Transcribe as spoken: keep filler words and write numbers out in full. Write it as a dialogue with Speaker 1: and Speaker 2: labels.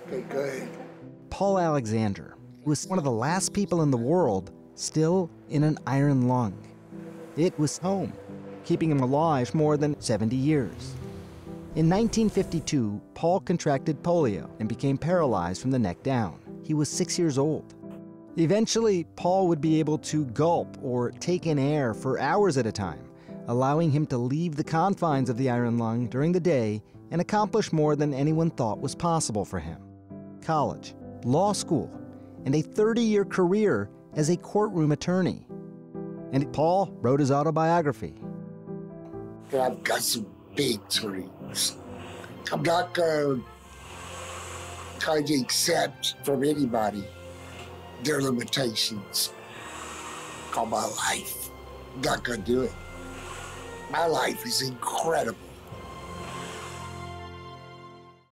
Speaker 1: Okay, good.
Speaker 2: Paul Alexander was one of the last people in the world still in an iron lung. It was home, keeping him alive more than seventy years. In nineteen fifty-two, Paul contracted polio and became paralyzed from the neck down. He was six years old. Eventually, Paul would be able to gulp or take in air for hours at a time, allowing him to leave the confines of the iron lung during the day and accomplish more than anyone thought was possible for him. College, law school, and a thirty-year career as a courtroom attorney. And Paul wrote his autobiography.
Speaker 1: I've got some big dreams. I'm not going to try to accept from anybody their limitations on my life. I'm not going to do it. My life is incredible.